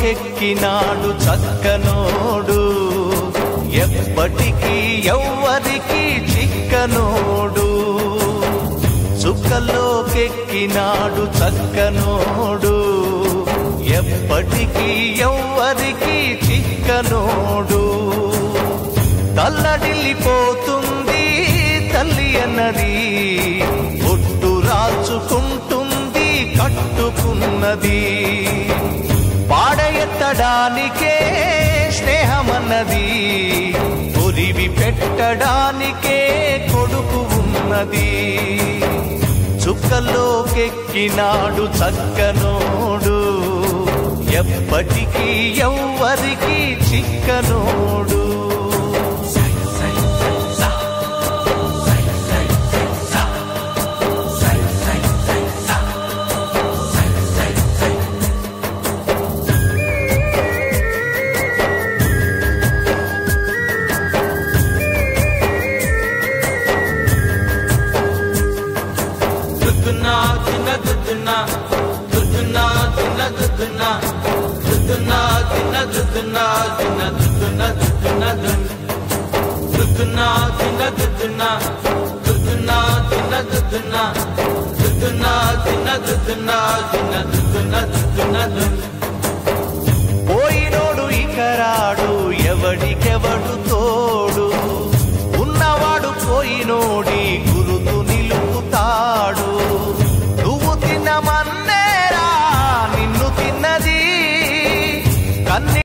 చుక్కల్లోకెక్కినాడు చక్కనోడు, ఎప్పటికీ ఎవ్వరికి చిక్కనోడు. చుక్కల్లోకెక్కినాడు చక్కనోడు, ఎప్పటికీ ఎవ్వరికి చిక్కనోడు. తల్లడిల్లిపోతుంది తల్లి అన్నది, ఒట్టు రాచుకుంటుంది కట్టుకున్నది. పాడెత్తడానికే స్నేహమన్నది, ఉరివి పెట్టడానికే కొడుకు ఉన్నది. చుక్కల్లోకెక్కినాడు చక్కనోడు, ఎప్పటికీ ఎవ్వరికి చిక్కనోడు. పోయినోడు ఇక రాడు, ఎవడికెవడు తోడు, ఉన్నవాడు పోయినోడి గురుతు నిలుపుతాడు. నువ్వు తిన్న మన్నేరా నిన్ను తిన్నది కన్ని